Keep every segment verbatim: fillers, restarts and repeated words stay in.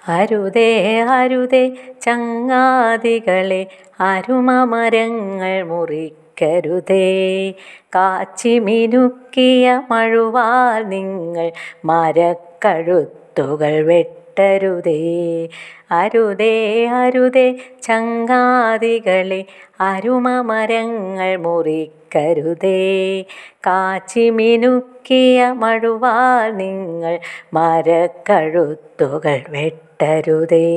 അരുതേ അരുതേ ചങ്ങാതികളെ, അരുമമരങ്ങൾ മുറിക്കരുതേ. കാച്ചി മിനുക്കിയ മഴുവാൽ നിങ്ങൾ മരക്കഴുത്തുകൾ വെട്ടരുതേ. അരുതേ അരുതേ ചങ്ങാതികളെ, അരുമമരങ്ങൾ മുറിക്കരുതേ. കാച്ചി മിനുക്കിയ മഴുവാൽ നിങ്ങൾ മരക്കഴുത്തുകൾ വെട്ടരുതേ.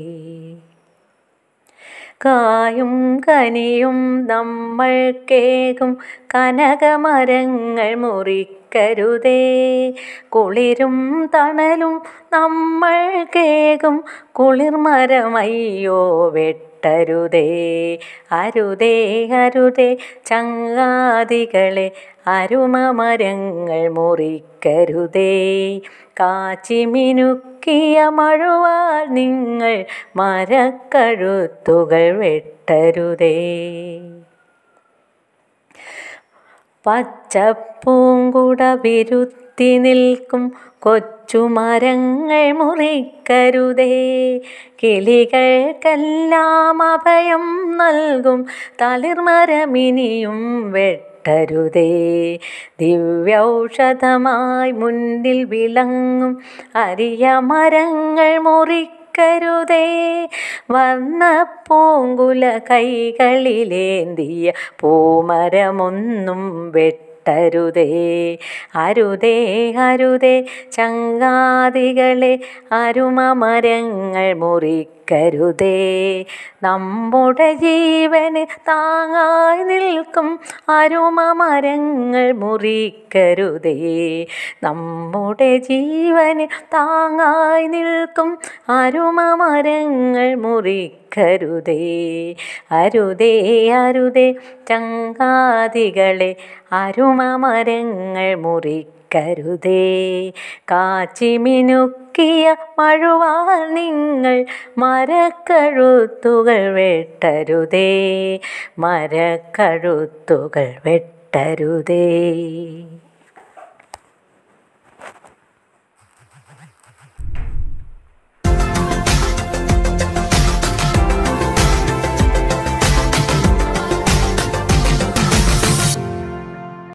കായും കനിയും നമ്മൾ കേകും കനകമരങ്ങൾ മുറിക്കരുതേ. കുളിരും തണലും നമ്മൾ കേകും കുളിർമരമയ്യോ വെട്ടരുതേ. അരുതേ അരുതേ ചങ്ങാതികളെ, അരുമമരങ്ങൾ മുറിക്കരുതേ. കാച്ചി മിനുക്കിയ മഴുവാൽ നിങ്ങൾ മരക്കഴുത്തുകൾ വെട്ടരുതേ. പച്ചപ്പൂങ്കുട വിരുത്തി നിൽക്കും കൊച്ചുമരങ്ങൾ മുറിക്കരുതേ. കിളികൾക്കെല്ലാം അഭയം നൽകും തളിർമരമിനിയും വെട്ടരുതേ. ദിവ്യൗഷധമായി മുന്നിൽ വിളങ്ങും അരിയ മരങ്ങൾ മുറിക്കരുതേ. വർണ്ണപ്പൂങ്കുല കൈകളിലേന്തിയ പൂമരമൊന്നും വെട്ടരുതേ. അരുതേ അരുതേ ചങ്ങാതികളെ, അരുമമരങ്ങൾ മുറിക്കരുതേ. നമ്മുടെ ജീവന് താങ്ങായി നിൽക്കും അരുമമരങ്ങൾ മുറിക്കരുതേ. നമ്മുടെ ജീവന് താങ്ങായി നിൽക്കും അരുമമരങ്ങൾ മുറിക്കരുതേ. അരുതേ അരുതേ ചങ്ങാതികളെ, അരുമമരങ്ങൾ മുറിക്കരുതേ. കാച്ചി മിനുക്കിയ മഴുവാൽ നിങ്ങൾ മരക്കഴുത്തുകൾ വെട്ടരുതേ. മരക്കഴുത്തുകൾ വെട്ടരുതേ.